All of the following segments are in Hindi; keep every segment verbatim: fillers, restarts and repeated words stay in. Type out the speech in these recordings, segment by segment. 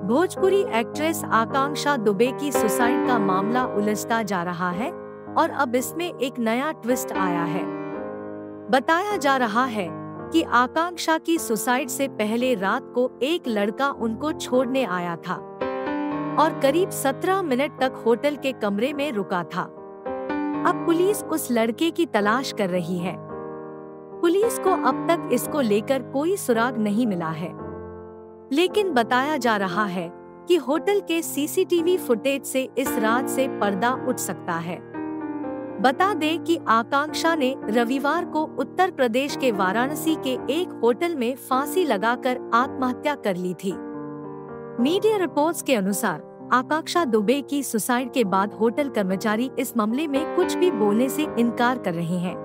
भोजपुरी एक्ट्रेस आकांक्षा दुबे की सुसाइड का मामला उलझता जा रहा है और अब इसमें एक नया ट्विस्ट आया है। बताया जा रहा है कि आकांक्षा की सुसाइड से पहले रात को एक लड़का उनको छोड़ने आया था और करीब सत्रह मिनट तक होटल के कमरे में रुका था। अब पुलिस उस लड़के की तलाश कर रही है। पुलिस को अब तक इसको लेकर कोई सुराग नहीं मिला है, लेकिन बताया जा रहा है कि होटल के सीसीटीवी फुटेज से इस रात से पर्दा उठ सकता है। बता दें कि आकांक्षा ने रविवार को उत्तर प्रदेश के वाराणसी के एक होटल में फांसी लगाकर आत्महत्या कर ली थी। मीडिया रिपोर्ट्स के अनुसार आकांक्षा दुबे की सुसाइड के बाद होटल कर्मचारी इस मामले में कुछ भी बोलने से इनकार कर रहे हैं।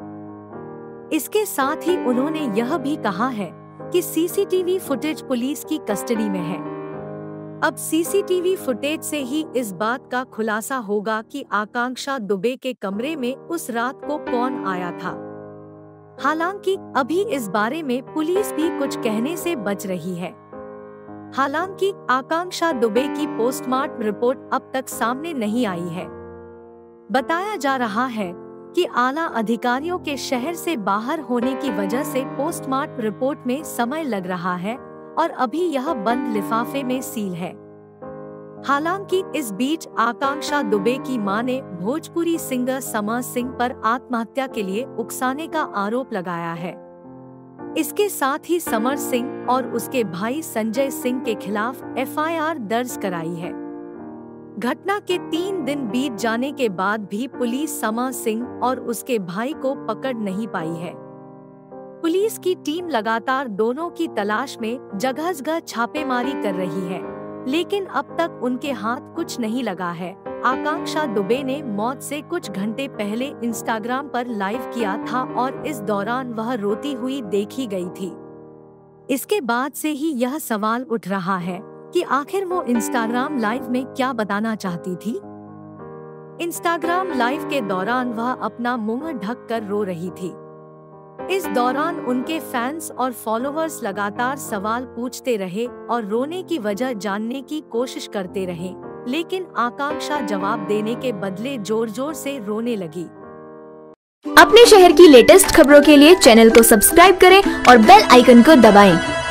इसके साथ ही उन्होंने यह भी कहा है कि सीसीटीवी फुटेज पुलिस की कस्टडी में है। अब सीसीटीवी फुटेज से ही इस बात का खुलासा होगा कि आकांक्षा दुबे के कमरे में उस रात को कौन आया था। हालांकि अभी इस बारे में पुलिस भी कुछ कहने से बच रही है। हालांकि आकांक्षा दुबे की पोस्टमार्टम रिपोर्ट अब तक सामने नहीं आई है। बताया जा रहा है कि आला अधिकारियों के शहर से बाहर होने की वजह से पोस्टमार्टम रिपोर्ट में समय लग रहा है और अभी यह बंद लिफाफे में सील है। हालांकि इस बीच आकांक्षा दुबे की मां ने भोजपुरी सिंगर समर सिंह पर आत्महत्या के लिए उकसाने का आरोप लगाया है। इसके साथ ही समर सिंह और उसके भाई संजय सिंह के खिलाफ एफ आई आर दर्ज कराई है। घटना के तीन दिन बीत जाने के बाद भी पुलिस समर सिंह और उसके भाई को पकड़ नहीं पाई है। पुलिस की टीम लगातार दोनों की तलाश में जगह जगह छापेमारी कर रही है, लेकिन अब तक उनके हाथ कुछ नहीं लगा है। आकांक्षा दुबे ने मौत से कुछ घंटे पहले इंस्टाग्राम पर लाइव किया था और इस दौरान वह रोती हुई देखी गई थी। इसके बाद से ही यह सवाल उठ रहा है कि आखिर वो इंस्टाग्राम लाइव में क्या बताना चाहती थी। इंस्टाग्राम लाइव के दौरान वह अपना मुंह ढक कर रो रही थी। इस दौरान उनके फैंस और फॉलोअर्स लगातार सवाल पूछते रहे और रोने की वजह जानने की कोशिश करते रहे, लेकिन आकांक्षा जवाब देने के बदले जोर जोर से रोने लगी। अपने शहर की लेटेस्ट खबरों के लिए चैनल को सब्सक्राइब करें और बेल आइकन को दबाएं।